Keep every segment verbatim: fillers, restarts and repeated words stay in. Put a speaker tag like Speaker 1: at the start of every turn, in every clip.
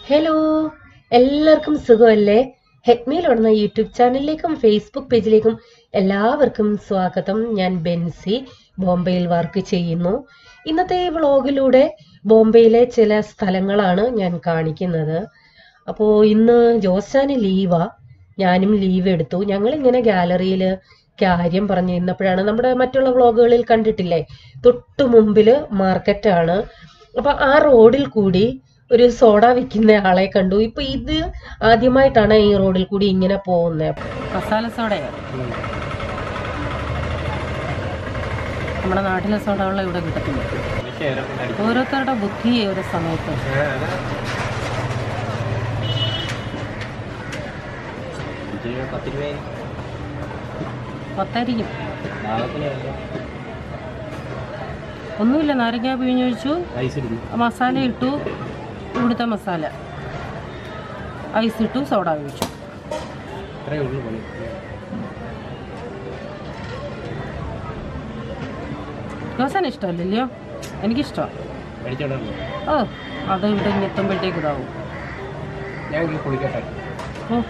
Speaker 1: Hello, എല്ലാവർക്കും സുഖമല്ലേ? ഹെറ്റ്മീൽ ഉടന YouTube ചാനലിലേക്കും Facebook പേജിലേക്കും എല്ലാവർക്കും സ്വാഗതം. ഞാൻ ബെൻസി, ബോംബെയിൽ വർക്ക് ചെയ്യുന്നു. ഇന്നത്തെ ഈ വ്ളോഗിലൂടെ ബോംബെയിലെ ചില സ്ഥലങ്ങളാണ് ഞാൻ കാണിക്കുന്നത്. അപ്പോൾ ഇന്ന് ജോസാന് ലീവാ, ഞാനും ലീവ് എടുത്തു. ഞങ്ങളിങ്ങനെ ഗാലറിയിൽ കാര്യം പറഞ്ഞു നിന്നപ്പോഴാണ് നമ്മുടെ മറ്റുള്ള വ്ളോഗുകളിൽ കണ്ടിട്ടില്ലേ, തൊട്ടു മുമ്പില് മാർക്കറ്റാണ്. അപ്പൊ ആ റോഡിൽ കൂടി ഒരു സോഡ വിൽക്കുന്ന ആളെ കണ്ടു. ഇപ്പൊ ഇത് ആദ്യമായിട്ടാണ് ഈ റോഡിൽ കൂടി ഇങ്ങനെ പോകുന്നത്. മസാല സോഡയാ, നമ്മുടെ നാട്ടിലെ സോഡകൾ ഇവിടെ കിട്ടത്തില്ല. ഓരോരുത്തരുടെ ബുദ്ധി ഓരോ സമയത്ത്. പത്തായിരിക്കും. ഒന്നുമില്ല, നാരങ്ങ പിഴിഞ്ഞൊഴിച്ചു, മസാല ഇട്ടു, ഇവിടുത്തെ മസാല ഐസ് ഇട്ടു, സോഡ ഒഴിച്ചു. ദോശന് ഇഷ്ടമല്ലല്ലോ, എനിക്കിഷ്ടമാണ്. ഓ, അത് ഇവിടെ ഇനി എത്തുമ്പോഴത്തേക്ക് ഇതാവും. ഓ,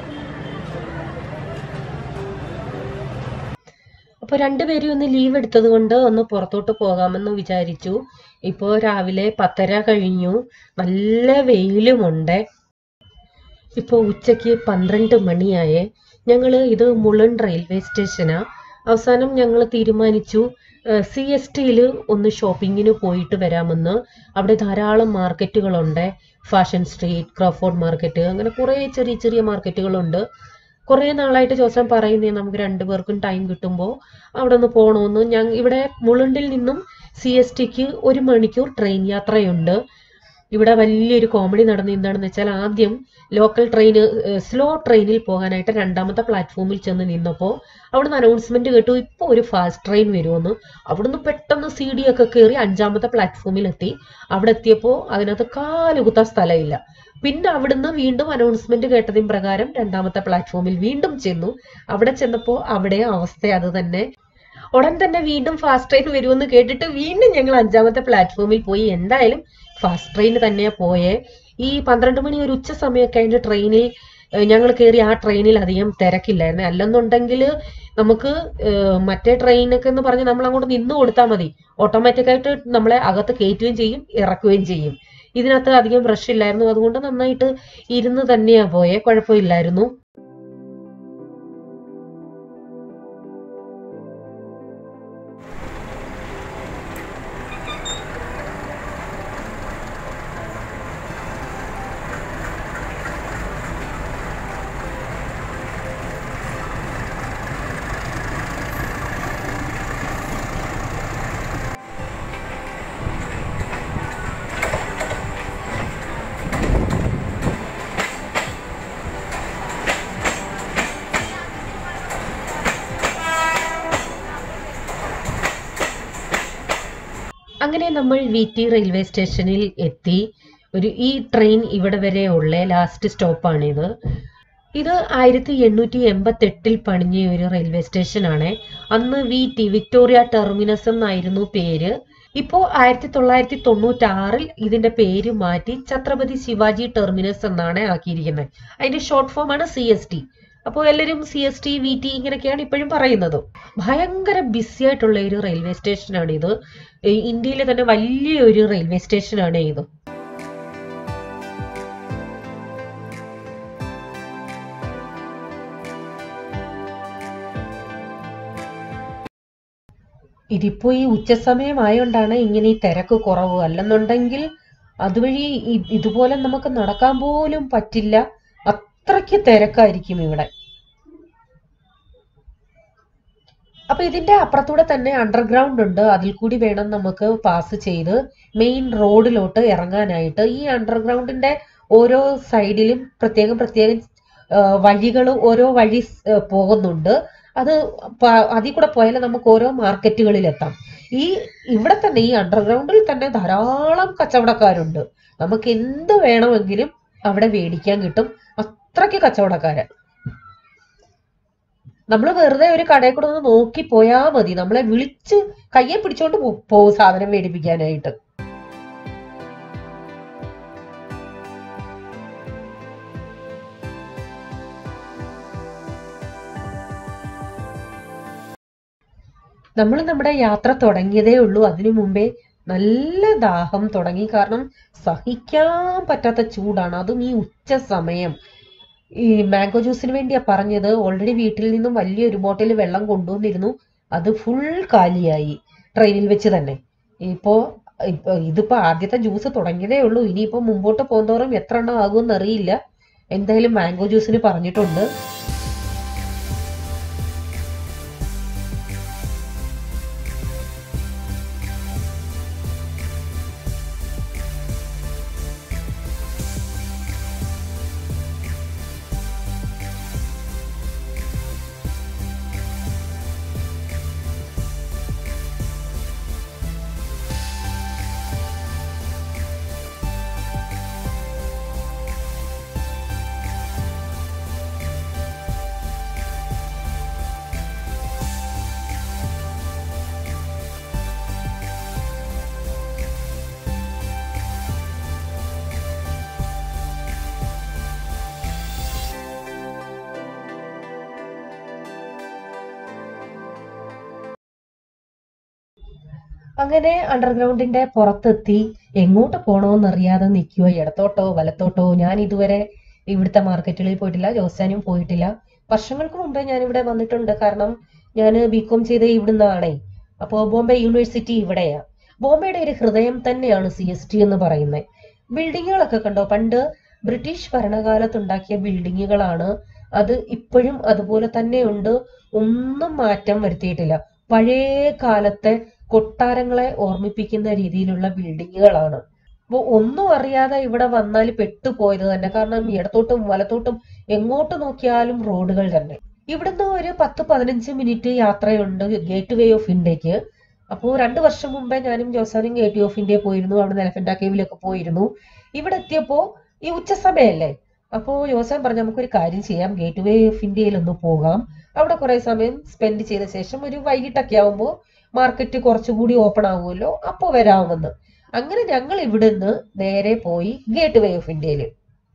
Speaker 1: അപ്പോൾ രണ്ടുപേരും ഒന്ന് ലീവ് എടുത്തത് കൊണ്ട് ഒന്ന് പുറത്തോട്ട് പോകാമെന്ന് വിചാരിച്ചു. ഇപ്പോൾ രാവിലെ പത്തര കഴിഞ്ഞു, നല്ല വെയിലുമുണ്ട്. ഇപ്പോൾ ഉച്ചയ്ക്ക് പന്ത്രണ്ട് മണിയായേ. ഞങ്ങൾ ഇത് മുളൺ റെയിൽവേ സ്റ്റേഷനാ. അവസാനം ഞങ്ങൾ തീരുമാനിച്ചു സി എസ് ടിയിൽ ഒന്ന് ഷോപ്പിങ്ങിന് പോയിട്ട് വരാമെന്ന്. അവിടെ ധാരാളം മാർക്കറ്റുകളുണ്ട്. ഫാഷൻ സ്ട്രീറ്റ്, ക്രോഫോർഡ് മാർക്കറ്റ്, അങ്ങനെ കുറേ ചെറിയ ചെറിയ മാർക്കറ്റുകളുണ്ട്. കുറേ നാളായിട്ട് ജോസൻ പറയുന്നേ നമുക്ക് രണ്ടുപേർക്കും ടൈം കിട്ടുമ്പോൾ അവിടെ ഒന്ന് പോകണമെന്ന്. ഞാൻ ഇവിടെ മുളണ്ടിൽ നിന്നും സി എസ് ടിക്ക് ഒരു മണിക്കൂർ ട്രെയിൻ യാത്രയുണ്ട്. ഇവിടെ വലിയൊരു കോമഡി നടന്നത് എന്താണെന്ന് വെച്ചാൽ, ആദ്യം ലോക്കൽ ട്രെയിന് സ്ലോ ട്രെയിനിൽ പോകാനായിട്ട് രണ്ടാമത്തെ പ്ലാറ്റ്ഫോമിൽ ചെന്ന് നിന്നപ്പോൾ അവിടുന്ന് അനൗൺസ്മെന്റ് കേട്ടു ഇപ്പോൾ ഒരു ഫാസ്റ്റ് ട്രെയിൻ വരുമെന്ന്. അവിടുന്ന് പെട്ടെന്ന് സി ഡി ഒക്കെ കയറി അഞ്ചാമത്തെ പ്ലാറ്റ്ഫോമിൽ എത്തി. അവിടെ എത്തിയപ്പോൾ അതിനകത്ത് കാലുകുത്താൻ സ്ഥലമില്ല. പിന്നെ അവിടുന്ന് വീണ്ടും അനൗൺസ്മെന്റ് കേട്ടതിന് പ്രകാരം രണ്ടാമത്തെ പ്ലാറ്റ്ഫോമിൽ വീണ്ടും ചെന്നു. അവിടെ ചെന്നപ്പോൾ അവിടെ അവസ്ഥ അത് തന്നെ. ഉടൻ തന്നെ വീണ്ടും ഫാസ്റ്റ് ട്രെയിൻ വരുമെന്ന് കേട്ടിട്ട് വീണ്ടും ഞങ്ങൾ അഞ്ചാമത്തെ പ്ലാറ്റ്ഫോമിൽ പോയി. എന്തായാലും ഫാസ്റ്റ് ട്രെയിൻ തന്നെയാ പോയേ. ഈ പന്ത്രണ്ട് മണി ഒരു ഉച്ച സമയമൊക്കെ അതിന്റെ ട്രെയിനിൽ ഞങ്ങൾ കയറി. ആ ട്രെയിനിൽ അധികം തിരക്കില്ലായിരുന്നു. അല്ലെന്നുണ്ടെങ്കിൽ നമുക്ക് മറ്റേ ട്രെയിനൊക്കെ എന്ന് പറഞ്ഞ് നമ്മൾ അങ്ങോട്ട് നിന്ന് കൊടുത്താൽ മതി, ഓട്ടോമാറ്റിക്കായിട്ട് നമ്മളെ അകത്ത് കയറ്റുകയും ചെയ്യും ഇറക്കുകയും ചെയ്യും. ഇതിനകത്ത് അധികം റഷ് ഇല്ലായിരുന്നു, അതുകൊണ്ട് നന്നായിട്ട് ഇരുന്ന് തന്നെയാ പോയെ, കുഴപ്പമില്ലായിരുന്നു. അങ്ങനെ നമ്മൾ വി ടി റെയിൽവേ സ്റ്റേഷനിൽ എത്തി. ഒരു ഈ ട്രെയിൻ ഇവിടെ വരെ ഉള്ള ലാസ്റ്റ് സ്റ്റോപ്പാണിത്. ഇത് ആയിരത്തി എണ്ണൂറ്റി എൺപത്തി എട്ടിൽ പണിഞ്ഞ ഒരു റെയിൽവേ സ്റ്റേഷനാണ്. അന്ന് വി ടി വിക്ടോറിയ ടെർമിനസ് എന്നായിരുന്നു പേര്. ഇപ്പോ ആയിരത്തി തൊള്ളായിരത്തി തൊണ്ണൂറ്റി ആറിൽ ഇതിന്റെ പേര് മാറ്റി ഛത്രപതി ശിവാജി ടെർമിനസ് എന്നാണ് ആക്കിയിരിക്കുന്നത്. അതിന്റെ ഷോർട്ട് ഫോം ആണ് സി എസ് ടി. അപ്പോൾ എല്ലാവരും C S T, V T ഇങ്ങനെയൊക്കെയാണ് ഇപ്പോഴും പറയുന്നത്. ഭയങ്കര ബിസി ആയിട്ടുള്ള ഒരു റെയിൽവേ സ്റ്റേഷനാണ് ഇത്. ഇന്ത്യയിലെ തന്നെ വലിയൊരു റെയിൽവേ സ്റ്റേഷനാണ് ഇത്. ഇതിപ്പോ ഈ ഉച്ച സമയമായോണ്ടാണ് ഇങ്ങനെ ഈ തിരക്ക് കുറവ്. അല്ലെന്നുണ്ടെങ്കിൽ അതുവഴി ഇതുപോലെ നമുക്ക് നടക്കാൻ പോലും പറ്റില്ല, അത്രയ്ക്ക് തിരക്കായിരിക്കും ഇവിടെ. അപ്പൊ ഇതിന്റെ അപ്പുറത്തൂടെ തന്നെ അണ്ടർഗ്രൗണ്ട് ഉണ്ട്. അതിൽ കൂടി വേണം നമുക്ക് പാസ് ചെയ്ത് മെയിൻ റോഡിലോട്ട് ഇറങ്ങാനായിട്ട്. ഈ അണ്ടർഗ്രൗണ്ടിന്റെ ഓരോ സൈഡിലും പ്രത്യേകം പ്രത്യേകം വഴികൾ, ഓരോ വഴി പോകുന്നുണ്ട്. അത് അതിൽ കൂടെ പോയാൽ നമുക്ക് ഓരോ മാർക്കറ്റുകളിൽ എത്താം. ഈ ഇവിടെ തന്നെ ഈ അണ്ടർഗ്രൗണ്ടിൽ തന്നെ ധാരാളം കച്ചവടക്കാരുണ്ട്. നമുക്ക് എന്ത് വേണമെങ്കിലും അവിടെ മേടിക്കാൻ കിട്ടും, അത്രയ്ക്ക് കച്ചവടക്കാര്. നമ്മൾ വെറുതെ ഒരു കടയിൽ കൂടെ ഒന്ന് നോക്കി പോയാ മതി, നമ്മളെ വിളിച്ച് കയ്യെ പിടിച്ചോണ്ട് പോകും സാധനം മേടിപ്പിക്കാനായിട്ട്. നമ്മൾ നമ്മുടെ യാത്ര തുടങ്ങിയതേ ഉള്ളൂ. അതിനു മുമ്പേ നല്ല ദാഹം തുടങ്ങി. കാരണം സഹിക്കാൻ പറ്റാത്ത ചൂടാണ്, അതും ഈ ഉച്ച സമയം. ഈ മാംഗോ ജ്യൂസിന് വേണ്ടിയാ പറഞ്ഞത്. ഓൾറെഡി വീട്ടിൽ നിന്നും വലിയൊരു ബോട്ടിൽ വെള്ളം കൊണ്ടുവന്നിരുന്നു, അത് ഫുൾ കാലിയായി ട്രെയിനിൽ വെച്ച് തന്നെ. ഇപ്പോ ഇപ്പൊ ഇതിപ്പോ ആദ്യത്തെ ജ്യൂസ് തുടങ്ങിയതേ ഉള്ളൂ. ഇനിയിപ്പോ മുമ്പോട്ട് പോകുന്നതോറും എത്ര എണ്ണം ആകുമെന്ന് അറിയില്ല. എന്തായാലും മാംഗോ ജ്യൂസിന് പറഞ്ഞിട്ടുണ്ട്. അങ്ങനെ അണ്ടർഗ്രൗണ്ടിന്റെ പുറത്തെത്തി. എങ്ങോട്ട് പോണോന്നറിയാതെ നിൽക്കുക, ഇടത്തോട്ടോ വലത്തോട്ടോ. ഞാൻ ഇതുവരെ ഇവിടുത്തെ മാർക്കറ്റുകളിൽ പോയിട്ടില്ല, ജോസാനും പോയിട്ടില്ല. വർഷങ്ങൾക്ക് മുമ്പേ ഞാൻ ഇവിടെ വന്നിട്ടുണ്ട്, കാരണം ഞാൻ ബികോം ചെയ്ത ഇവിടുന്നാണേ. അപ്പോൾ ബോംബെ യൂണിവേഴ്സിറ്റി ഇവിടെയാ. ബോംബെയുടെ ഒരു ഹൃദയം തന്നെയാണ് സി എസ് ടി എന്ന് പറയുന്നത്. ബിൽഡിങ്ങുകളൊക്കെ കണ്ടോ, പണ്ട് ബ്രിട്ടീഷ് ഭരണകാലത്ത് ഉണ്ടാക്കിയ ബിൽഡിങ്ങുകളാണ്. അത് ഇപ്പോഴും അതുപോലെ തന്നെ ഉണ്ട്, ഒന്നും മാറ്റം വരുത്തിയിട്ടില്ല. പഴയ കാലത്തെ കൊട്ടാരങ്ങളെ ഓർമ്മിപ്പിക്കുന്ന രീതിയിലുള്ള ബിൽഡിങ്ങുകളാണ്. അപ്പൊ ഒന്നും അറിയാതെ ഇവിടെ വന്നാൽ പെട്ടുപോയത് തന്നെ. കാരണം ഇടത്തോട്ടും വലത്തോട്ടും എങ്ങോട്ട് നോക്കിയാലും റോഡുകൾ തന്നെ. ഇവിടുന്ന് ഒരു പത്ത് പതിനഞ്ച് മിനിറ്റ് യാത്രയുണ്ട് ഗേറ്റ് വേ ഓഫ് ഇന്ത്യക്ക്. അപ്പോൾ രണ്ടു വർഷം മുമ്പേ ഞാനും ജോസാനും ഗേറ്റ് വേ ഓഫ് ഇന്ത്യ പോയിരുന്നു. അവിടെ എലഫന്റ് കേവിലൊക്കെ പോയിരുന്നു. ഇവിടെ എത്തിയപ്പോ ഈ ഉച്ച സമയല്ലേ, അപ്പോൾ ജോസാൻ പറഞ്ഞു നമുക്കൊരു കാര്യം ചെയ്യാം, ഗേറ്റ് വേ ഓഫ് ഇന്ത്യയിൽ ഒന്ന് പോകാം. അവിടെ കുറെ സമയം സ്പെൻഡ് ചെയ്ത ശേഷം ഒരു വൈകിട്ടൊക്കെ ആവുമ്പോൾ മാർക്കറ്റ് കുറച്ചുകൂടി ഓപ്പൺ ആകുമല്ലോ, അപ്പോൾ വരാമെന്ന്. അങ്ങനെ ഞങ്ങൾ ഇവിടുന്ന് നേരെ പോയി ഗേറ്റ് വേ ഓഫ് ഇന്ത്യയിൽ.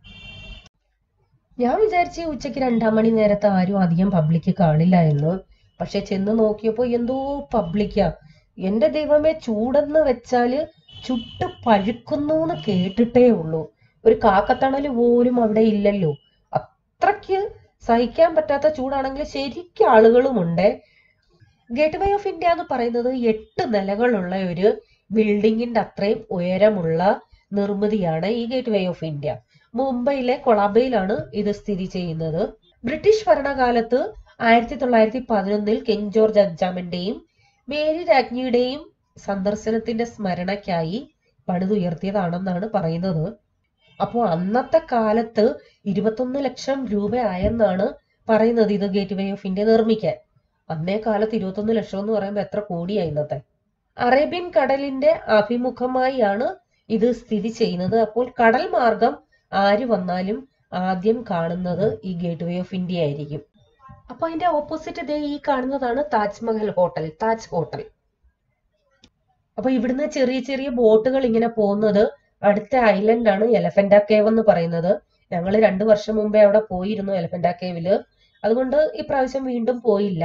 Speaker 1: ഞാൻ വിചാരിച്ചു ഉച്ചയ്ക്ക് രണ്ടാം മണി നേരത്തെ ആരും അധികം പബ്ലിക് കാണില്ല എന്ന്. പക്ഷെ ചെന്ന് നോക്കിയപ്പോ എന്തോ പബ്ലിക്കാ. എന്റെ ദൈവമേ, ചൂടെന്ന് വെച്ചാല് ചുട്ട് പഴുക്കുന്നു എന്ന് കേട്ടിട്ടേ ഉള്ളൂ. ഒരു കാക്കത്തണല് പോലും അവിടെ ഇല്ലല്ലോ. അത്രയ്ക്ക് സഹിക്കാൻ പറ്റാത്ത ചൂടാണെങ്കിൽ ശരിക്കും ആളുകളുമുണ്ട്. ഗേറ്റ് വേ ഓഫ് ഇന്ത്യ എന്ന് പറയുന്നത് എട്ട് നിലകളുള്ള ഒരു ബിൽഡിങ്ങിന്റെ അത്രയും ഉയരമുള്ള നിർമ്മിതിയാണ് ഈ ഗേറ്റ് വേ ഓഫ് ഇന്ത്യ. മുംബൈയിലെ കൊളാബയിലാണ് ഇത് സ്ഥിതി ചെയ്യുന്നത്. ബ്രിട്ടീഷ് ഭരണകാലത്ത് ആയിരത്തി തൊള്ളായിരത്തി പതിനൊന്നിൽ കിങ് ജോർജ് അഞ്ചാമന്റെയും മേരി രാജ്ഞിയുടെയും സന്ദർശനത്തിന്റെ സ്മരണയ്ക്കായി പണിതുയർത്തിയതാണെന്നാണ് പറയുന്നത്. അപ്പോൾ അന്നത്തെ കാലത്ത് ഇരുപത്തൊന്ന് ലക്ഷം രൂപ ആയെന്നാണ് പറയുന്നത് ഇത് ഗേറ്റ് വേ ഓഫ് ഇന്ത്യ നിർമ്മിക്കാൻ. അന്നേ കാലത്ത് ഇരുപത്തൊന്ന് ലക്ഷം എന്ന് പറയുമ്പോൾ എത്ര കോടിയായി ഇന്നത്തെ. അറേബ്യൻ കടലിന്റെ അഭിമുഖമായാണ് ഇത് സ്ഥിതി ചെയ്യുന്നത്. അപ്പോൾ കടൽ മാർഗം ആര് വന്നാലും ആദ്യം കാണുന്നത് ഈ ഗേറ്റ് വേ ഓഫ് ഇന്ത്യ ആയിരിക്കും. അപ്പൊ അതിന്റെ ഓപ്പോസിറ്റ് ദേ ഈ കാണുന്നതാണ് താജ്മഹൽ ഹോട്ടൽ, താജ് ഹോട്ടൽ. അപ്പൊ ഇവിടുന്ന് ചെറിയ ചെറിയ ബോട്ടുകൾ ഇങ്ങനെ പോകുന്നത് അടുത്ത ഐലൻഡ് ആണ് എലഫന്റ് കേവ് എന്ന് പറയുന്നത്. ഞങ്ങൾ രണ്ടു വർഷം മുമ്പേ അവിടെ പോയിരുന്നു എലഫന്റ് കേവില്. അതുകൊണ്ട് ഇപ്രാവശ്യം വീണ്ടും പോയില്ല.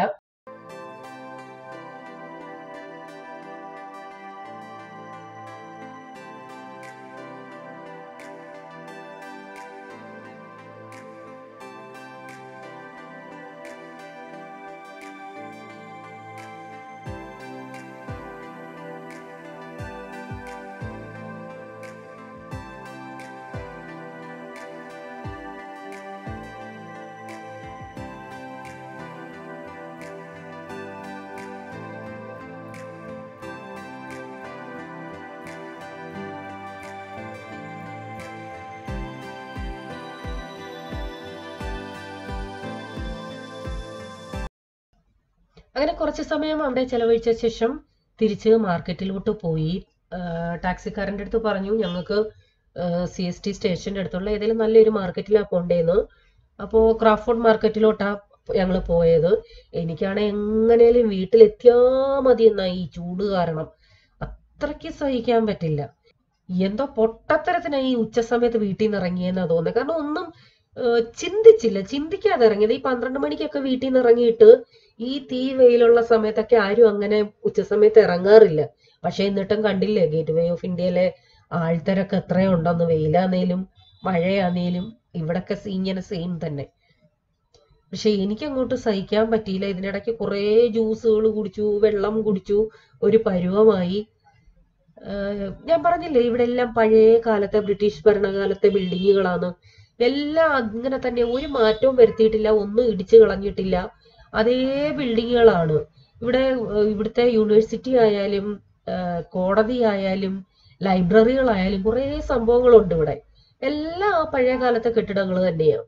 Speaker 1: അങ്ങനെ കുറച്ച് സമയം അവിടെ ചെലവഴിച്ച ശേഷം തിരിച്ച് മാർക്കറ്റിലോട്ട് പോയി. ടാക്സിക്കാരൻ്റെ അടുത്ത് പറഞ്ഞു ഞങ്ങൾക്ക് സി എസ് ടി സ്റ്റേഷൻ്റെ അടുത്തുള്ള ഏതെങ്കിലും നല്ലൊരു മാർക്കറ്റിലാണ് പോണ്ടേന്ന്. അപ്പോൾ ക്രാഫ്റ്റ് മാർക്കറ്റിലോട്ടാണ് ഞങ്ങൾ പോയത്. എനിക്കാണെങ്കിൽ എങ്ങനെയും വീട്ടിലെത്തിയാ മതി എന്നാ ഈ ചൂട് കാരണം. അത്രയ്ക്ക് സഹിക്കാൻ പറ്റില്ല. എന്തോ പൊട്ടത്തരത്തിനായി ഈ ഉച്ച സമയത്ത് വീട്ടിൽ നിന്ന് ഇറങ്ങിയെന്നാ തോന്നുന്നത്. കാരണം ഒന്നും ചിന്തിച്ചില്ല, ചിന്തിക്കാതെ ഇറങ്ങിയത്. ഈ പന്ത്രണ്ട് മണിക്കൊക്കെ വീട്ടിൽ നിന്ന് ഇറങ്ങിയിട്ട് ഈ തീ വെയിലുള്ള സമയത്തൊക്കെ ആരും അങ്ങനെ ഉച്ച സമയത്ത് ഇറങ്ങാറില്ല. പക്ഷെ എന്നിട്ടും കണ്ടില്ലേ ഗേറ്റ് വേ ഓഫ് ഇന്ത്യയിലെ ആൾത്തിരക്ക് എത്രയുണ്ടെന്ന്. വെയിലാന്നേലും മഴയാന്നേലും ഇവിടൊക്കെ ഇങ്ങനെ സെയിം തന്നെ. പക്ഷെ എനിക്ക് അങ്ങോട്ട് സഹിക്കാൻ പറ്റിയില്ല. ഇതിനിടയ്ക്ക് കുറേ ജ്യൂസുകൾ കുടിച്ചു, വെള്ളം കുടിച്ചു, ഒരു പരുവമായി. ഞാൻ പറഞ്ഞില്ലേ ഇവിടെ എല്ലാം പഴയ കാലത്തെ ബ്രിട്ടീഷ് ഭരണകാലത്തെ ബിൽഡിങ്ങുകളാണ്. എല്ലാം അങ്ങനെ തന്നെ, ഒരു മാറ്റവും വരുത്തിയിട്ടില്ല, ഒന്നും ഇടിച്ചു കളഞ്ഞിട്ടില്ല, അതേ ബിൽഡിങ്ങുകളാണ്. ഇവിടെ ഇവിടുത്തെ യൂണിവേഴ്സിറ്റി ആയാലും കോടതി ആയാലും ലൈബ്രറികളായാലും കുറേ സംഭവങ്ങളുണ്ട് ഇവിടെ. എല്ലാം ആ പഴയ കാലത്തെ കെട്ടിടങ്ങൾ തന്നെയാണ്.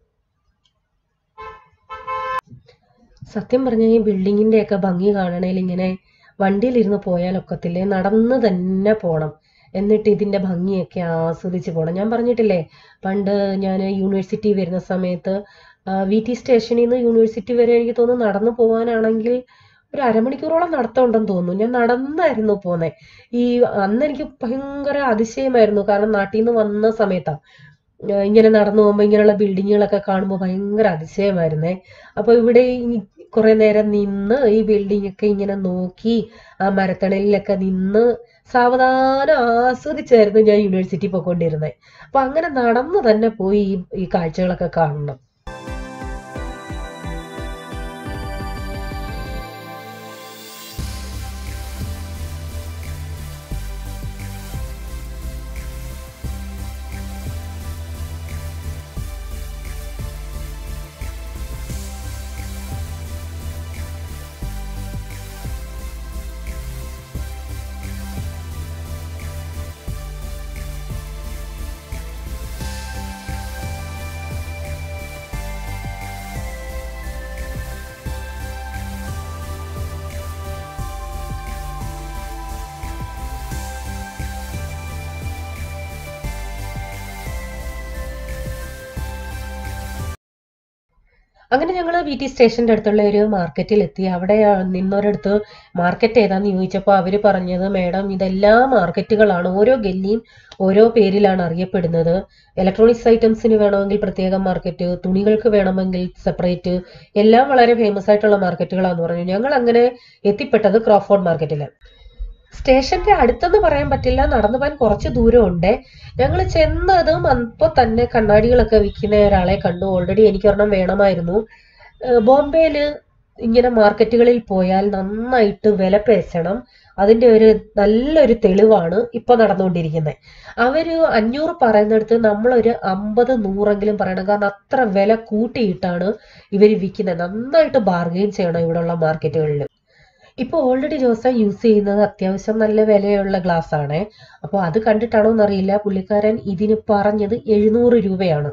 Speaker 1: സത്യം പറഞ്ഞ ഈ ബിൽഡിങ്ങിന്റെ ഒക്കെ ഭംഗി കാണണേൽ ഇങ്ങനെ വണ്ടിയിലിരുന്ന് പോയാലൊക്കത്തില്ലേ, നടന്ന് തന്നെ പോണം. എന്നിട്ട് ഇതിന്റെ ഭംഗിയൊക്കെ ആസ്വദിച്ച് പോകണം. ഞാൻ പറഞ്ഞിട്ടില്ലേ പണ്ട് ഞാൻ യൂണിവേഴ്സിറ്റി വരുന്ന സമയത്ത് വി ടി സ്റ്റേഷനിൽ നിന്ന് യൂണിവേഴ്സിറ്റി വരെ എനിക്ക് തോന്നുന്നു നടന്നു പോകാനാണെങ്കിൽ ഒരു അരമണിക്കൂറോളം നടത്തമുണ്ടെന്ന് തോന്നുന്നു. ഞാൻ നടന്നായിരുന്നു പോന്നെ. ഈ അന്ന് എനിക്ക് ഭയങ്കര അതിശയമായിരുന്നു. കാരണം നാട്ടിൽ നിന്ന് വന്ന സമയത്താണ് ഇങ്ങനെ നടന്നു പോകുമ്പോൾ ഇങ്ങനെയുള്ള ബിൽഡിങ്ങുകളൊക്കെ കാണുമ്പോൾ ഭയങ്കര അതിശയമായിരുന്നേ. അപ്പൊ ഇവിടെ കുറെ നേരം നിന്ന് ഈ ബിൽഡിംഗ് ഒക്കെ ഇങ്ങനെ നോക്കി ആ മരത്തണലിലൊക്കെ നിന്ന് സാവധാനം ആസ്വദിച്ചായിരുന്നു ഞാൻ യൂണിവേഴ്സിറ്റി പോയിക്കൊണ്ടിരുന്നത്. അപ്പൊ അങ്ങനെ നടന്നു തന്നെ പോയി ഈ ഈ കാഴ്ചകളൊക്കെ കാണണം. അങ്ങനെ ഞങ്ങൾ വി ടി സ്റ്റേഷന്റെ അടുത്തുള്ള ഒരു മാർക്കറ്റിൽ എത്തി. അവിടെ നിന്നൊരിടത്ത് മാർക്കറ്റ് ഏതാന്ന് ചോദിച്ചപ്പോൾ അവര് പറഞ്ഞത്, മേഡം ഇതെല്ലാ മാർക്കറ്റുകളാണ്, ഓരോ ഗല്ലിയും ഓരോ പേരിലാണ് അറിയപ്പെടുന്നത്. ഇലക്ട്രോണിക്സ് ഐറ്റംസിന് വേണമെങ്കിൽ പ്രത്യേക മാർക്കറ്റ്, തുണികൾക്ക് വേണമെങ്കിൽ സെപ്പറേറ്റ്, എല്ലാം വളരെ ഫേമസ് ആയിട്ടുള്ള മാർക്കറ്റുകളാന്ന് പറഞ്ഞു. ഞങ്ങൾ അങ്ങനെ എത്തിപ്പെട്ടത് ക്രോഫോർഡ് മാർക്കറ്റിലാണ്. സ്റ്റേഷന്റെ അടുത്തെന്ന് പറയാൻ പറ്റില്ല, നടന്നു പോകാൻ കുറച്ച് ദൂരമുണ്ട്. ഞങ്ങൾ ചെന്നതും അപ്പൊ തന്നെ കണ്ണാടികളൊക്കെ വിൽക്കുന്ന ഒരാളെ കണ്ടു. ഓൾറെഡി എനിക്കൊരെണ്ണം വേണമായിരുന്നു. ബോംബെയില് ഇങ്ങനെ മാർക്കറ്റുകളിൽ പോയാൽ നന്നായിട്ട് വില പേശണം. അതിന്റെ ഒരു നല്ലൊരു തെളിവാണ് ഇപ്പൊ നടന്നുകൊണ്ടിരിക്കുന്നത്. അവര് അഞ്ഞൂറ് പറയുന്നിടത്ത് നമ്മളൊരു അമ്പത് നൂറെങ്കിലും പറയണം. കാരണം അത്ര വില കൂട്ടിയിട്ടാണ് ഇവര് വിൽക്കുന്നത്. നന്നായിട്ട് ബാർഗെയിൻ ചെയ്യണം ഇവിടെയുള്ള മാർക്കറ്റുകളിൽ. ഇപ്പൊ ഓൾറെഡി ജോസ യൂസ് ചെയ്യുന്നത് അത്യാവശ്യം നല്ല വിലയുള്ള ഗ്ലാസ് ആണ്. അപ്പോൾ അത് കണ്ടിട്ടാണോ എന്നറിയില്ല, പുള്ളിക്കാരൻ ഇതിന് പറഞ്ഞത് എഴുന്നൂറ് രൂപയാണ്.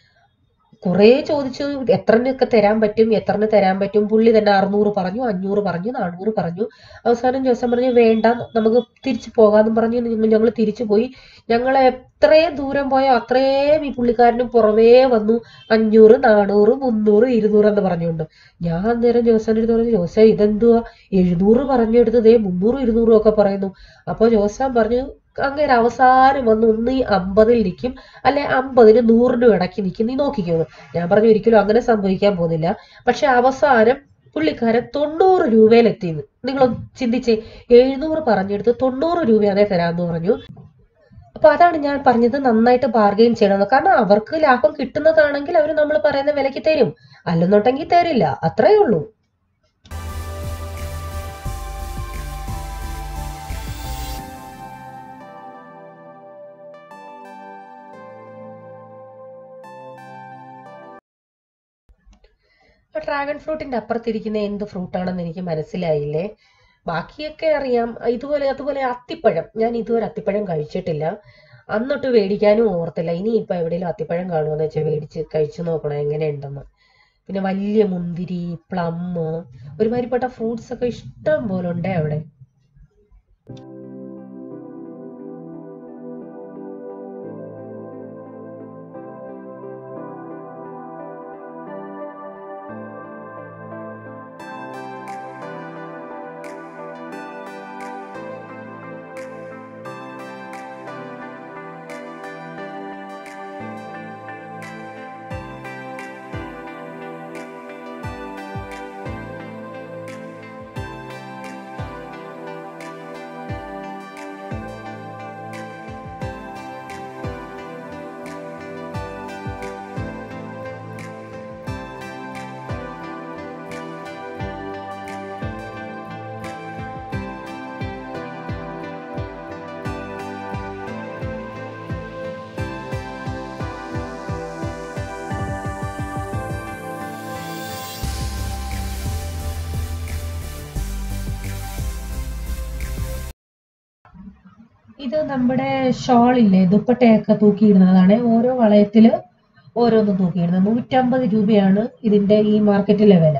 Speaker 1: കുറെ ചോദിച്ചു എത്രനൊക്കെ തരാൻ പറ്റും, എത്രന് തരാൻ പറ്റും. പുള്ളി തന്നെ അറുന്നൂറ് പറഞ്ഞു, അഞ്ഞൂറ് പറഞ്ഞു, നാനൂറ് പറഞ്ഞു. അവസാനം ജോസൻ പറഞ്ഞു വേണ്ട, നമുക്ക് തിരിച്ചു പോകാമെന്നും പറഞ്ഞു ഞങ്ങൾ തിരിച്ചു പോയി. ഞങ്ങൾ എത്രയും ദൂരം പോയോ അത്രയും ഈ പുള്ളിക്കാരന് പുറമേ വന്നു അഞ്ഞൂറ്, നാനൂറ്, മുന്നൂറ്, ഇരുന്നൂറ് എന്ന് പറഞ്ഞുകൊണ്ട്. ഞാൻ അന്നേരം ജോസന്റെ അടുത്ത് പറഞ്ഞു, ജോസ ഇതെന്തുവാ എഴുന്നൂറ് പറഞ്ഞെടുത്തതേ മുന്നൂറും ഇരുന്നൂറും ഒക്കെ പറയുന്നു. അപ്പൊ ജോസാൻ പറഞ്ഞു അങ്ങനെ അവസാനം വന്ന് ഒന്ന് ഈ അമ്പതിൽ നിൽക്കും, അല്ലെ അമ്പതിന് നൂറിനും ഇടയ്ക്ക് നിൽക്കും, നീ നോക്കിക്കോ. ഞാൻ പറഞ്ഞു ഒരിക്കലും അങ്ങനെ സംഭവിക്കാൻ പോകുന്നില്ല. പക്ഷെ അവസാനം പുള്ളിക്കാരൻ തൊണ്ണൂറ് രൂപയിലെത്തിയത്. നിങ്ങൾ ചിന്തിച്ചേ, എഴുന്നൂറ് പറഞ്ഞെടുത്ത് തൊണ്ണൂറ് രൂപയാണേ തരാമെന്ന് പറഞ്ഞു. അപ്പൊ അതാണ് ഞാൻ പറഞ്ഞത്, നന്നായിട്ട് ബാർഗെയിൻ ചെയ്യണമെന്ന്. കാരണം അവർക്ക് ലാഭം കിട്ടുന്നതാണെങ്കിൽ അവർ നമ്മൾ പറയുന്ന വിലക്ക് തരും, അല്ലെന്നുണ്ടെങ്കിൽ തരില്ല, അത്രേ ഉള്ളൂ. ഡ്രാഗൺ ഫ്രൂട്ടിന്റെ അപ്പുറത്തിരിക്കുന്ന എന്ത് ഫ്രൂട്ടാണെന്ന് എനിക്ക് മനസ്സിലായില്ലേ. ബാക്കിയൊക്കെ അറിയാം. ഇതുപോലെ അതുപോലെ അത്തിപ്പഴം, ഞാൻ ഇതുവരെ അത്തിപ്പഴം കഴിച്ചിട്ടില്ല. അന്നൊട്ട് മേടിക്കാനും ഓർത്തില്ല. ഇനി ഇപ്പൊ എവിടെയെങ്കിലും അത്തിപ്പഴം കാണുമെന്ന് വെച്ചാൽ മേടിച്ച് കഴിച്ചു നോക്കണം എങ്ങനെയുണ്ടെന്ന്. പിന്നെ വലിയ മുന്തിരി, പ്ലം, ഒരുമാതിരിപ്പെട്ട ഫ്രൂട്ട്സ് ഒക്കെ ഇഷ്ടം പോലെ ഉണ്ട് അവിടെ. ഇത് നമ്മുടെ ഷോൾ ഇല്ലേ, ദുപ്പട്ടയൊക്കെ തൂക്കിയിടുന്നതാണ്. ഓരോ വളയത്തില് ഓരോന്നും തൂക്കിയിടുന്നത്. നൂറ്റമ്പത് രൂപയാണ് ഇതിന്റെ ഈ മാർക്കറ്റിലെ വില.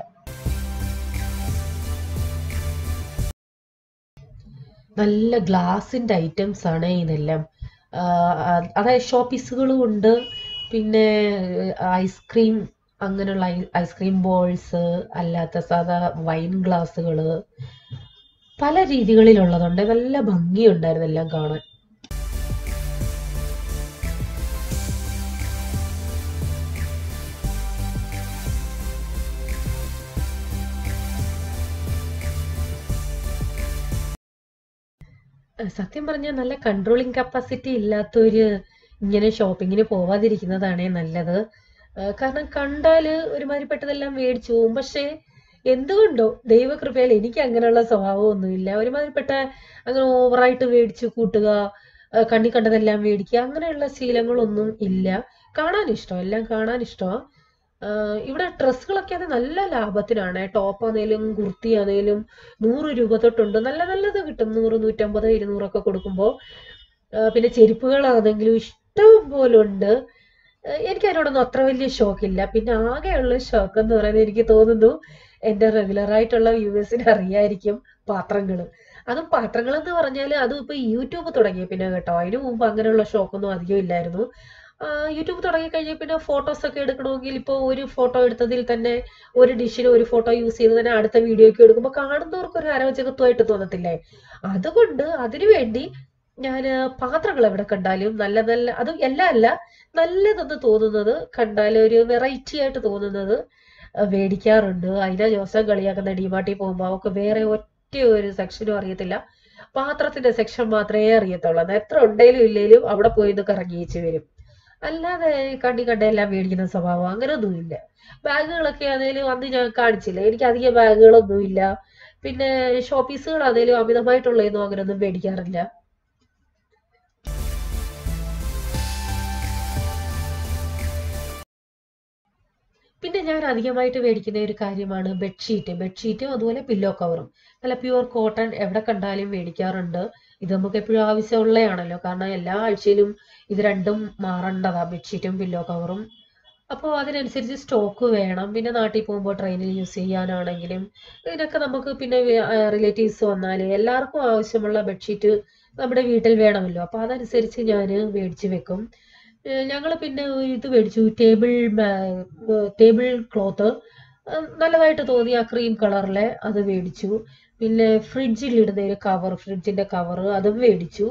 Speaker 1: നല്ല ഗ്ലാസിന്റെ ഐറ്റംസ് ആണ് ഇതെല്ലാം. അതായത് ഷോ പീസുകളും ഉണ്ട്, പിന്നെ ഐസ്ക്രീം അങ്ങനെയുള്ള ഐസ്ക്രീം ബോൾസ്, അല്ലാത്ത സാധാ വൈൻ ഗ്ലാസ്സുകൾ, പല രീതികളിലുള്ളതുണ്ട്. നല്ല ഭംഗിയുണ്ടായിരുന്നു എല്ലാം കാണാൻ. സത്യം പറഞ്ഞാൽ നല്ല കൺട്രോളിങ് കപ്പാസിറ്റി ഇല്ലാത്തൊരു ഇങ്ങനെ ഷോപ്പിങ്ങിന് പോവാതിരിക്കുന്നതാണേ നല്ലത്. കാരണം കണ്ടാല് ഒരുമാതിരിപ്പെട്ടതെല്ലാം മേടിച്ചു പോകും. പക്ഷേ എന്തുകൊണ്ടോ ദൈവകൃപയാൽ എനിക്ക് അങ്ങനെയുള്ള സ്വഭാവമൊന്നുമില്ല. ഒരുമാതിരിപ്പെട്ട അങ്ങനെ ഓവറായിട്ട് മേടിച്ചു കൂട്ടുക, കണ്ണി കണ്ടതെല്ലാം മേടിക്കുക, അങ്ങനെയുള്ള ശീലങ്ങളൊന്നും ഇല്ല. കാണാൻ ഇഷ്ടം, എല്ലാം കാണാൻ ഇഷ്ടമാണ്. ഇവിടെ ഡ്രസ്സുകളൊക്കെ അത് നല്ല ലാഭത്തിനാണ്. ടോപ്പ് ആണേലും കുർത്തി ആണേലും നൂറ് രൂപ തൊട്ടുണ്ട്. നല്ല നല്ലത് കിട്ടും, നൂറ് നൂറ്റമ്പത് ഇരുന്നൂറൊക്കെ കൊടുക്കുമ്പോൾ. പിന്നെ ചെരുപ്പുകളാണെങ്കിലും ഇഷ്ടം പോലെ ഉണ്ട്. എനിക്ക് അതിനോടൊന്നും അത്ര വലിയ ഷോക്കില്ല. പിന്നെ ആകെയുള്ള ഷോക്ക് എന്ന് പറയുന്നത് എനിക്ക് തോന്നുന്നു എൻ്റെ റെഗുലർ ആയിട്ടുള്ള വ്യൂവേഴ്സിന് അറിയായിരിക്കും, പാത്രങ്ങൾ. അതും പാത്രങ്ങൾ എന്ന് പറഞ്ഞാൽ അതും ഇപ്പൊ യൂട്യൂബ് തുടങ്ങിയ പിന്നെ കേട്ടോ. അതിനു മുമ്പ് അങ്ങനെയുള്ള ഷോക്കൊന്നും അധികം ഇല്ലായിരുന്നു. യൂട്യൂബ് തുടങ്ങി കഴിഞ്ഞാൽ പിന്നെ ഫോട്ടോസ് ഒക്കെ എടുക്കണമെങ്കിൽ ഇപ്പോൾ ഒരു ഫോട്ടോ എടുത്തതിൽ തന്നെ ഒരു ഡിഷിന് ഒരു ഫോട്ടോ യൂസ് ചെയ്ത് തന്നെ അടുത്ത വീഡിയോയ്ക്ക് എടുക്കുമ്പോൾ കാണുന്നവർക്ക് ഒരു അരോചകത്വമായിട്ട് തോന്നത്തില്ലേ? അതുകൊണ്ട് അതിനു വേണ്ടി ഞാൻ പാത്രങ്ങൾ എവിടെ കണ്ടാലും നല്ല നല്ല, അത് എല്ലാം അല്ല, നല്ലതെന്ന് തോന്നുന്നത് കണ്ടാൽ ഒരു വെറൈറ്റി ആയിട്ട് തോന്നുന്നത് മേടിക്കാറുണ്ട്. അതിനാ ജോസം കളിയാക്കുന്ന ഡിമാർട്ടിൽ പോകുമ്പോൾ അവർക്ക് വേറെ ഒറ്റ ഒരു സെക്ഷനും അറിയത്തില്ല, പാത്രത്തിന്റെ സെക്ഷൻ മാത്രമേ അറിയത്തുള്ളൂ. അത് എത്ര ഉണ്ടെങ്കിലും ഇല്ലെങ്കിലും അവിടെ പോയി നിന്ന് കറങ്ങിയേച്ച് വരും. അല്ലാതെ കണ്ണി കണ്ട എല്ലാം മേടിക്കുന്ന സ്വഭാവം അങ്ങനെയൊന്നുമില്ല. ബാഗുകളൊക്കെ ആണെങ്കിലും അന്ന് ഞാൻ കാണിച്ചില്ല, എനിക്ക് അധികം ബാഗുകളൊന്നും ഇല്ല. പിന്നെ ഷോപ്പീസുകളാണേലും അമിതമായിട്ടുള്ളതൊന്നും അങ്ങനെയൊന്നും മേടിക്കാറില്ല. പിന്നെ ഞാൻ അധികമായിട്ട് മേടിക്കുന്ന ഒരു കാര്യമാണ് ബെഡ്ഷീറ്റ്. ബെഡ്ഷീറ്റും അതുപോലെ പില്ലോ കവറും നല്ല പ്യുവർ കോട്ടൺ എവിടെ കണ്ടാലും മേടിക്കാറുണ്ട്. ഇത് നമുക്ക് എപ്പോഴും ആവശ്യമുള്ളതാണല്ലോ, കാരണം എല്ലാ ആഴ്ചയിലും ഇത് രണ്ടും മാറേണ്ടതാ, ബെഡ്ഷീറ്റും പില്ലോ കവറും. അപ്പോൾ അതിനനുസരിച്ച് സ്റ്റോക്ക് വേണം. പിന്നെ നാട്ടിൽ പോകുമ്പോൾ ട്രെയിനിൽ യൂസ് ചെയ്യാനാണെങ്കിലും ഇതിനൊക്കെ നമുക്ക്, പിന്നെ റിലേറ്റീവ്സ് വന്നാൽ എല്ലാവർക്കും ആവശ്യമുള്ള ബെഡ്ഷീറ്റ് നമ്മുടെ വീട്ടിൽ വേണമല്ലോ. അപ്പോൾ അതനുസരിച്ച് ഞാൻ മേടിച്ച് വെക്കും. ഞങ്ങൾ പിന്നെ ഇത് മേടിച്ചു, ടേബിൾ ടേബിൾ ക്ലോത്ത് നല്ലതായിട്ട് തോന്നി, ആ ക്രീം കളറിലെ അത് മേടിച്ചു. പിന്നെ ഫ്രിഡ്ജിൽ ഇടുന്ന ഒരു കവർ, ഫ്രിഡ്ജിന്റെ കവർ അതും മേടിച്ചു.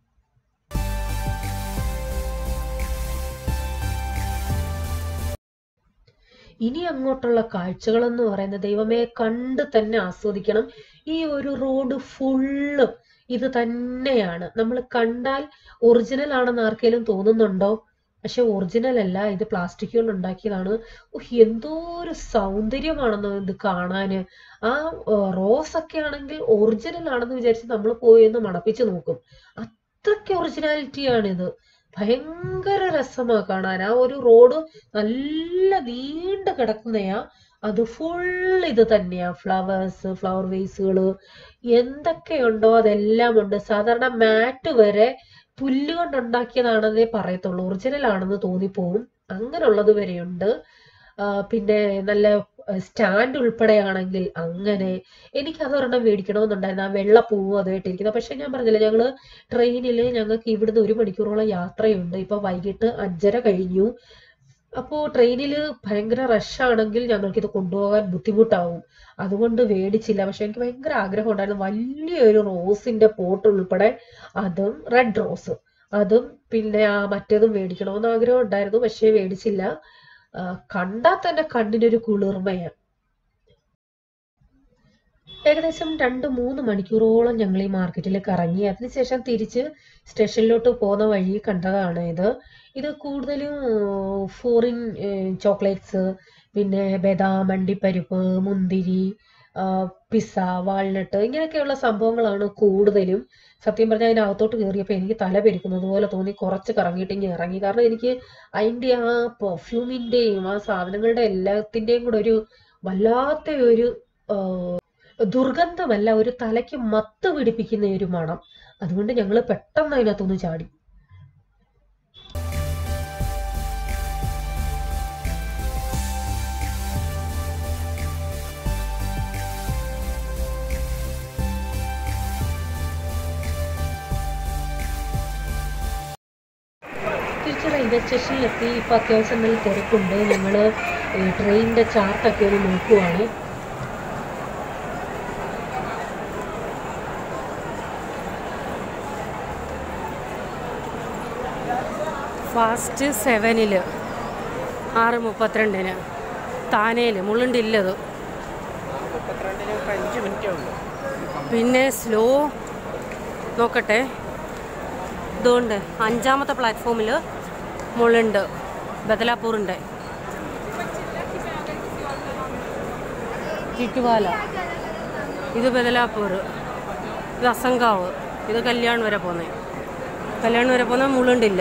Speaker 1: ഇനി അങ്ങോട്ടുള്ള കാഴ്ചകളെന്ന് പറയുന്നത് ദൈവമേ കണ്ട് തന്നെ ആസ്വദിക്കണം. ഈ ഒരു റോഡ് ഫുള്ള് ഇത് തന്നെയാണ്. നമ്മൾ കണ്ടാൽ ഒറിജിനൽ ആണെന്ന് ആർക്കെങ്കിലും തോന്നുന്നുണ്ടോ? പക്ഷെ ഒറിജിനൽ അല്ല, ഇത് പ്ലാസ്റ്റിക് കൊണ്ട് ഉണ്ടാക്കിയതാണ്. എന്തോ ഒരു സൗന്ദര്യമാണെന്നോ ഇത് കാണാന്. ആ റോസ് ഒക്കെ ആണെങ്കിൽ ഒറിജിനൽ ആണെന്ന് വിചാരിച്ച് നമ്മൾ പോയി ഒന്ന് മണപ്പിച്ച് നോക്കും. അത്രയ്ക്ക് ഒറിജിനാലിറ്റിയാണിത്. ഭയങ്കര രസമാ കാണാൻ. ആ ഒരു റോഡ് നല്ല നീണ്ടു കിടക്കുന്നയാ, അത് ഫുൾ ഇത് തന്നെയാ. ഫ്ലവേഴ്സ്, ഫ്ലവർ വേസുകള് എന്തൊക്കെയുണ്ടോ അതെല്ലാം ഉണ്ട്. സാധാരണ മാറ്റ് വരെ പുല്ല് കൊണ്ടുണ്ടാക്കിയതാണെന്നേ പറയത്തുള്ളൂ, ഒറിജിനൽ ആണെന്ന് തോന്നിപ്പോവും. അങ്ങനെയുള്ളത് വരെയുണ്ട്. പിന്നെ നല്ല സ്റ്റാൻഡ് ഉൾപ്പെടെയാണെങ്കിൽ അങ്ങനെ. എനിക്ക് അതൊരെണ്ണം മേടിക്കണമെന്നുണ്ടായിരുന്നു, ആ വെള്ള പൂവ് അതായിട്ടിരിക്കുന്നത്. പക്ഷെ ഞാൻ പറഞ്ഞില്ല, ഞങ്ങള് ട്രെയിനിൽ ഞങ്ങൾക്ക് ഇവിടുന്ന് ഒരു മണിക്കൂറോളം യാത്രയുണ്ട്. ഇപ്പൊ വൈകിട്ട് അഞ്ചര കഴിഞ്ഞു. അപ്പോൾ ട്രെയിനിൽ ഭയങ്കര റഷ് ആണെങ്കിൽ ഞങ്ങൾക്ക് ഇത് കൊണ്ടുപോകാൻ ബുദ്ധിമുട്ടാവും. അതുകൊണ്ട് മേടിച്ചില്ല. പക്ഷെ എനിക്ക് ഭയങ്കര ആഗ്രഹം ഉണ്ടായിരുന്നു, വലിയൊരു റോസിന്റെ പോട്ട് ഉൾപ്പെടെ, അതും റെഡ് റോസ്, അതും പിന്നെ ആ മറ്റേതും മേടിക്കണമെന്ന് ആഗ്രഹം ഉണ്ടായിരുന്നു. പക്ഷെ മേടിച്ചില്ല. കണ്ടാൽ തന്നെ കണ്ണിനൊരു കുളിർമയാണ്. ഏകദേശം രണ്ട് മൂന്ന് മണിക്കൂറോളം ഞങ്ങൾ ഈ മാർക്കറ്റിൽ കറങ്ങി. അതിനുശേഷം തിരിച്ച് സ്റ്റേഷനിലോട്ട് പോകുന്ന വഴി കണ്ടതാണ് ഇത്. ഇത് കൂടുതലും ഫോറിൻ ചോക്ലേറ്റ്സ്, പിന്നെ ബദാം, അണ്ടിപ്പരിപ്പ്, മുന്തിരി, പിസ്സ, വാൾനട്ട് ഇങ്ങനെയൊക്കെയുള്ള സംഭവങ്ങളാണ് കൂടുതലും. സത്യം പറഞ്ഞാൽ അതിനകത്തോട്ട് കയറിയപ്പോൾ എനിക്ക് തല പെരുക്കുന്നത് പോലെ തോന്നി. കുറച്ച് കറങ്ങിയിട്ട് ഇങ്ങനെ ഇറങ്ങി. കാരണം എനിക്ക് അതിൻ്റെ ആ പെർഫ്യൂമിൻ്റെയും ആ സാധനങ്ങളുടെ എല്ലാത്തിൻ്റെയും കൂടെ ഒരു വല്ലാത്ത ഒരു ദുർഗന്ധമല്ല, ഒരു തലയ്ക്ക് മത്ത് പിടിപ്പിക്കുന്ന ഒരു മണം. അതുകൊണ്ട് ഞങ്ങൾ പെട്ടെന്ന് അതിനകത്തൊന്ന് ചാടി. തിരിച്ച് റെയിൽവേ സ്റ്റേഷനിലെത്തി. ഇപ്പം അത്യാവശ്യം നല്ല തിരക്കുണ്ട്. ഞങ്ങൾ ട്രെയിനിൻ്റെ ചാർട്ടൊക്കെ ഒന്ന് നോക്കുവാണ്. ഫാസ്റ്റ് സെവനിൽ ആറ് മുപ്പത്തിരണ്ടിന്, താനേൽ മുള്ളുണ്ടില്ലത്. പിന്നെ സ്ലോ നോക്കട്ടെ, ഇതുകൊണ്ട് അഞ്ചാമത്തെ പ്ലാറ്റ്ഫോമിൽ മുള്ളുണ്ട്, ബദലാപ്പൂറിൻ്റെ. ചിറ്റുവാല, ഇത് ബദലാപ്പൂർ, ഇത് അസങ്കാവ്, ഇത് കല്യാൺ വരെ പോകുന്നത്. കല്യാൺ വരെ പോകുന്ന മുള്ളുണ്ടില്ല,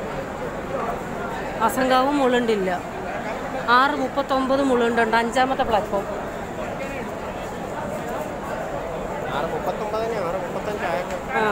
Speaker 1: അസങ്കാവും മുള്ളുണ്ടില്ല. ആറ് മുപ്പത്തൊമ്പത് മുള്ളുണ്ടുണ്ട് അഞ്ചാമത്തെ പ്ലാറ്റ്ഫോം. ആ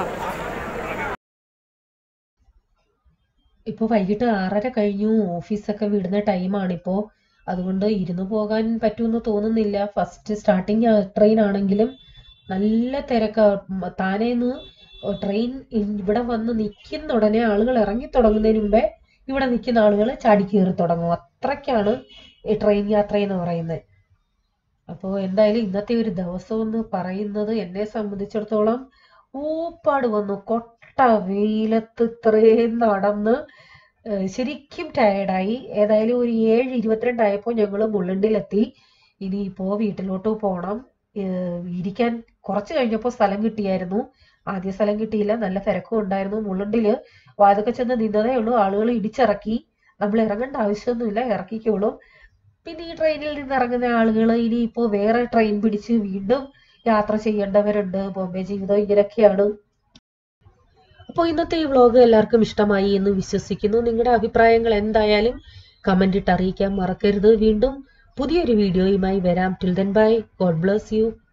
Speaker 1: ഇപ്പോൾ വൈകിട്ട് ആറര കഴിഞ്ഞു. ഓഫീസൊക്കെ വിടുന്ന ടൈമാണിപ്പോൾ. അതുകൊണ്ട് ഇരുന്ന് പോകാൻ പറ്റുമെന്ന് തോന്നുന്നില്ല. ഫസ്റ്റ് സ്റ്റാർട്ടിങ് ട്രെയിൻ ആണെങ്കിലും നല്ല തിരക്കാ. താനേന്ന് ട്രെയിൻ ഇവിടെ വന്ന് നിൽക്കുന്ന ഉടനെ ആളുകൾ ഇറങ്ങി തുടങ്ങുന്നതിന് മുമ്പേ ഇവിടെ നിൽക്കുന്ന ആളുകൾ ചാടി കയറി തുടങ്ങും. അത്രയ്ക്കാണ് ഈ ട്രെയിൻ യാത്ര എന്ന് പറയുന്നത്. അപ്പോൾ എന്തായാലും ഇന്നത്തെ ഒരു ദിവസം എന്ന് പറയുന്നത് എന്നെ സംബന്ധിച്ചിടത്തോളം ഊപ്പാട് വന്നു. കൊട്ട വെയിലത്ത് ഇത്രയും നടന്ന് ശരിക്കും ടയേർഡായി. ഏതായാലും ഒരു ഏഴ് ഇരുപത്തിരണ്ടായപ്പോൾ ഞങ്ങൾ മുള്ളണ്ടിലെത്തി. ഇനിയിപ്പോൾ വീട്ടിലോട്ട് പോകണം. ഇരിക്കാൻ കുറച്ച് കഴിഞ്ഞപ്പോൾ സ്ഥലം കിട്ടിയായിരുന്നു. ആദ്യ സ്ഥലം കിട്ടിയില്ല, നല്ല തിരക്കും ഉണ്ടായിരുന്നു. മുള്ളണ്ടില് വാതൊക്കെ ചെന്ന് നിന്നതേ ഉള്ളൂ. ആളുകൾ ഇടിച്ചിറക്കി. നമ്മൾ ഇറങ്ങേണ്ട ആവശ്യമൊന്നുമില്ല, ഇറക്കിക്കോളും. പിന്നെ ഈ ട്രെയിനിൽ നിന്ന് ഇറങ്ങുന്ന ആളുകൾ ഇനിയിപ്പോൾ വേറെ ട്രെയിൻ പിടിച്ച് വീണ്ടും യാത്ര ചെയ്യേണ്ടവരുണ്ട്. ബോംബെ ജീവിതം ഇങ്ങനെയൊക്കെയാണ്. അപ്പോൾ ഇന്നത്തെ ഈ വ്ലോഗ് എല്ലാവർക്കും ഇഷ്ടമായി എന്ന് വിശ്വസിക്കുന്നു. നിങ്ങളുടെ അഭിപ്രായങ്ങൾ എന്തായാലും കമന്റ് ഇട്ട് അറിയിക്കാൻ മറക്കരുത്. വീണ്ടും പുതിയൊരു വീഡിയോയുമായി വരാം. Till then bye. God bless U.